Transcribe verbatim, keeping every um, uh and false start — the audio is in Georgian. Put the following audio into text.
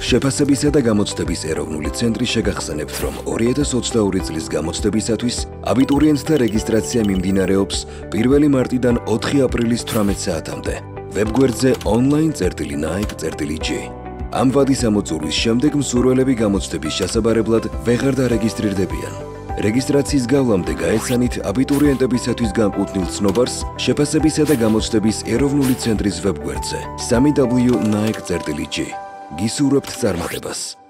შეფასებისა და გამოცდების ეროვნული ცენტრი შეგახსენებთ, რომ ორი ათას ოცდაორი წლის გამოცდებისათვის აბიტურიენტთა რეგისტრაცია მიმდინარეობს პირველი მარტიდან ოთხი აპრილის თვრამეტ საათამდე. ვებგვერდზე online.naik.g. ამ ვადის ამოწურვის შემდეგ მსურველები გამოცდების შესაბარებლად ვეღარ დარეგისტრირდებიან. რეგისტრაციის გავლამდე გაეცანით აბიტურიენტებისათვის განკუთვნილ ცნობარს შეფასებისა და გამოცდების ეროვნული ცენტრის ვებგვერდზე სამი დაბლიუ ნაიკ.g. გისურვებთ წარმატებას.